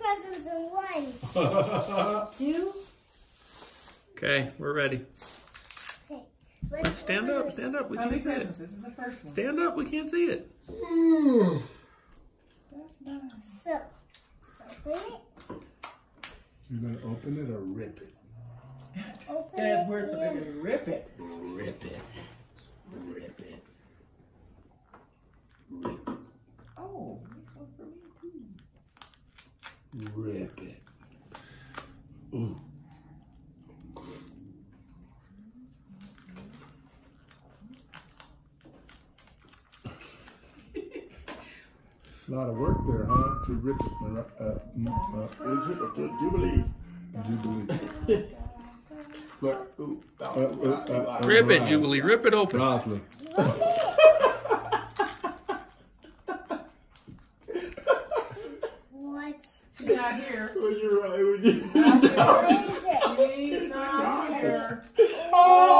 presents in one. 2. Okay, we're ready. Okay. Let's stand up, stand up. We can't see it. This is the first one. Stand up, we can't see it. That's nice. So, open it. You're going to open it or rip it? Open Dad's it. word for and- baby. Rip it. Rip it. Rip it. Rip it. Oh, this one for me too. Rip it. Ooh. A lot of work there, huh? To rip it. Jubilee. Jubilee. Look, ooh, Rip it, Jubilee. Rip it open. Rosalind. What? She's not here. Was you right? Was you What is it? She's not here. Oh!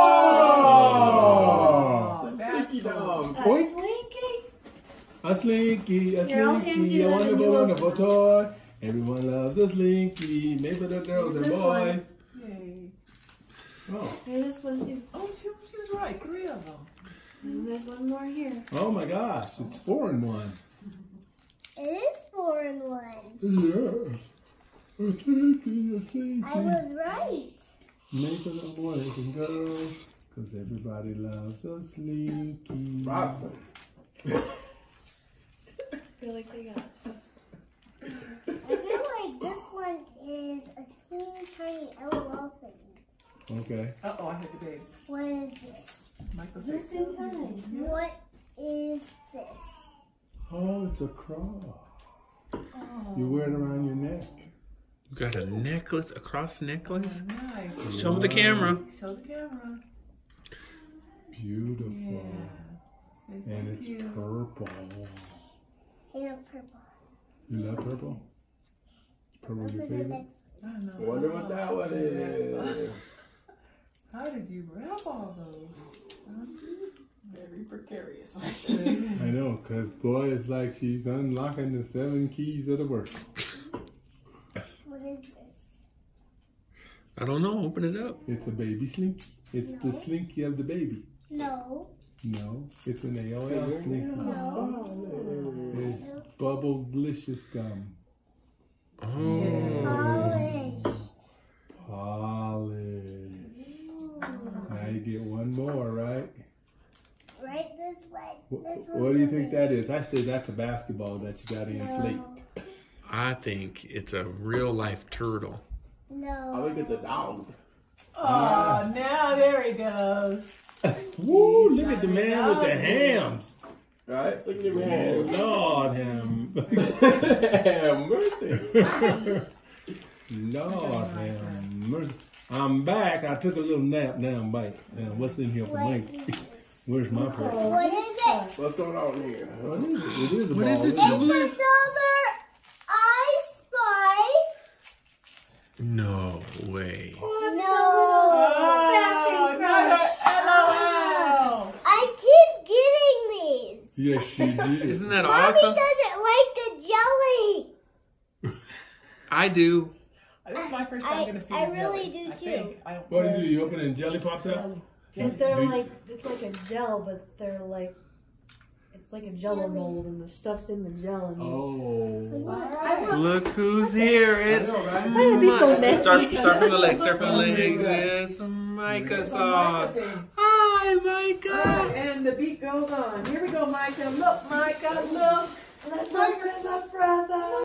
Oh, Slinky dog. Oink. Slinky? A slinky, a Here, I'll hand slinky, you a that wonderful, and you wonderful open toy. Everyone loves a slinky, made for the girls and This boys. one. Yay. Oh. Here's this one too. Oh, she's right. 3 of them. And there's one more here. Oh my gosh, it's 4 in 1. It is 4 in 1. Yes. A slinky, a slinky. I was right. Made for the boys and girls, cause everybody loves a slinky. Rosalind. I feel like they got. I feel like this one is a teeny tiny LOL thing. Okay. Uh-oh, I hit the dates. What is this? Michael Just said in time. What is this? Oh, it's a cross. Oh, You wear it around your neck. You got a necklace, a cross necklace? nice. Show the camera. Show the camera. Beautiful. Yeah. Say And thank it's you. purple. I got purple. You love purple? Purple's your Open the favorite? next I know. Wonder what that one is. How did you wrap all those? Very precarious. I know, because boy, it's like she's unlocking the 7 keys of the world. What is this? I don't know. Open it up. It's a baby slinky. It's the No. slinky of the baby. No. No, it's an AOL slinky. No. It's bubble delicious gum. Oh. Polish. Polish. Now you get one more, right? Right this way. This What do you think that is? I say that's a basketball that you got to inflate. I think it's a real life turtle. No. I look at the dog. Oh, now there he goes. Woo! Look at the man with the hams. Right? Look at him. Oh, Lord, ham. Mercy. Lord, ham. Mercy. I'm back. I took a little nap. Now I'm back. Now, what's in here for What Mike? is this? Where's my person? What is it? What's going on here? What is it? It is a What ball. is it, It's Jubilee? another I Spy. No way. No. Fashion crush. LOL. I keep getting these. Yes, she did. Isn't that Mommy awesome? doesn't like the jelly. I do. This is my first time going to see I the really jelly, do I too. think. What do you do? You open it and jelly pops out? Jelly. But they're Do- like, it's like a gel, but they're like, it's like a jello mold and the stuff's in the gel. And Oh. Alright. Look who's here. It's That'd be so messy. Start from the leg. Start from the leg. It's Micah sauce. Hi, Micah. Alright, and the beat goes on. Here we go, Micah. Look, Micah, look. Let's open the present.